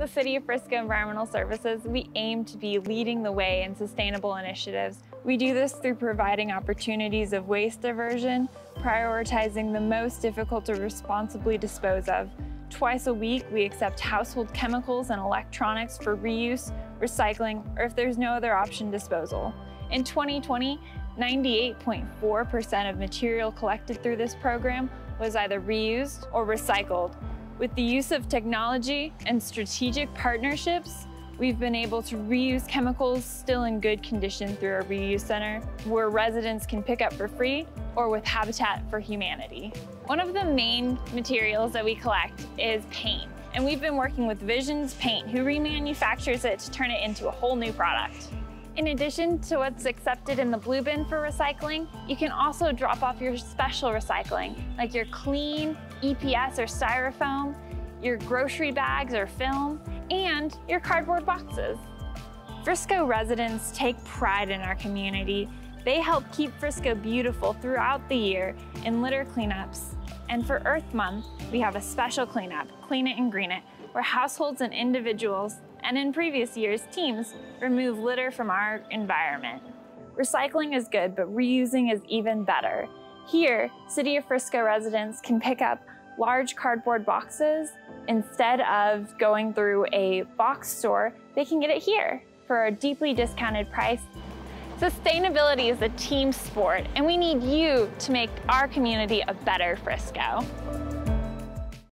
the City of Frisco Environmental Services, we aim to be leading the way in sustainable initiatives. We do this through providing opportunities of waste diversion, prioritizing the most difficult to responsibly dispose of. Twice a week, we accept household chemicals and electronics for reuse, recycling, or if there's no other option, disposal. In 2020, 98.4% of material collected through this program was either reused or recycled. With the use of technology and strategic partnerships, we've been able to reuse chemicals still in good condition through our reuse center, where residents can pick up for free, or with Habitat for Humanity. One of the main materials that we collect is paint, and we've been working with Visions Paint, who remanufactures it to turn it into a whole new product. In addition to what's accepted in the blue bin for recycling, you can also drop off your special recycling, like your clean, EPS or styrofoam, your grocery bags or film, and your cardboard boxes. Frisco residents take pride in our community. They help keep Frisco beautiful throughout the year in litter cleanups. And for Earth Month, we have a special cleanup, Clean It and Green It, where households and individuals, and in previous years, teams, remove litter from our environment. Recycling is good, but reusing is even better. Here, City of Frisco residents can pick up large cardboard boxes. Instead of going through a box store, they can get it here for a deeply discounted price. Sustainability is a team sport, and we need you to make our community a better Frisco.